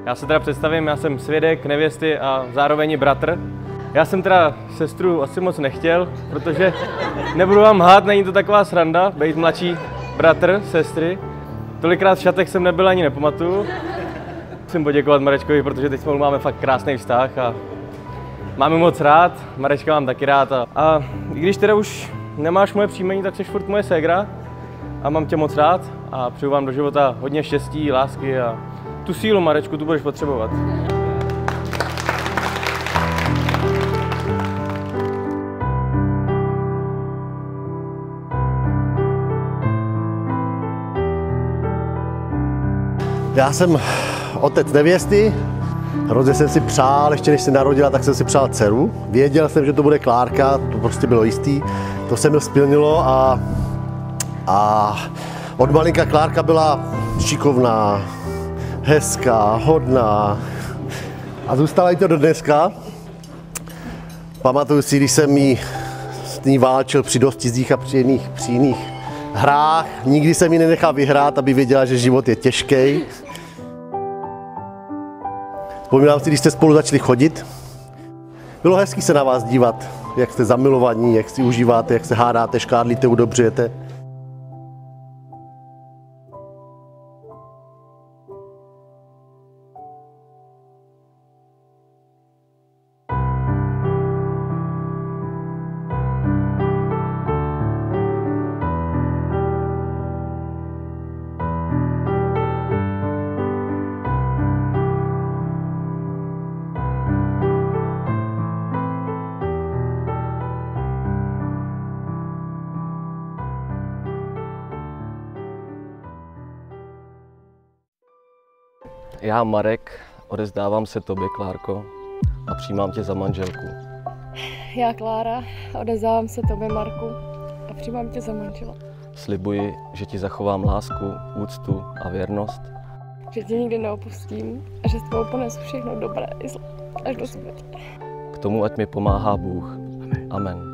Já se teda představím, já jsem svědek nevěsty a zároveň i bratr. Já jsem teda sestru asi moc nechtěl, protože nebudu vám lhát, není to taková sranda, být mladší bratr, sestry. Tolikrát v šatech jsem nebyl, ani nepamatuju. Musím poděkovat Marečkovi, protože teď spolu máme fakt krásný vztah a máme moc rád, Marečka mám taky rád. A i když teda už nemáš moje příjmení, tak jsi furt moje ségra a mám tě moc rád a přeju vám do života hodně štěstí, lásky a tu sílu, Marečku, tu budeš potřebovat. Já jsem otec nevěsty, hrozně jsem si přál, ještě než se narodila, tak jsem si přál dceru. Věděl jsem, že to bude Klárka, to prostě bylo jistý, to se mi splnilo a od malinka Klárka byla šikovná, hezká, hodná a zůstala jí to do dneska. Pamatuju si, když jsem s ní válčil při dostizích a při jiných hrách. Nikdy jsem ji nenechal vyhrát, aby věděla, že život je těžký. Vzpomínám si, když jste spolu začali chodit. Bylo hezký se na vás dívat, jak jste zamilovaní, jak si užíváte, jak se hádáte, škádlíte, udobřujete. Já, Marek, odevzdávám se tobě, Klárko, a přijímám tě za manželku. Já, Klára, odevzdávám se tobě, Marku, a přijímám tě za manžela. Slibuji, že ti zachovám lásku, úctu a věrnost. Že tě nikdy neopustím a že s tebou ponesu všechno dobré i zlé až do smrti. K tomu ať mi pomáhá Bůh. Amen.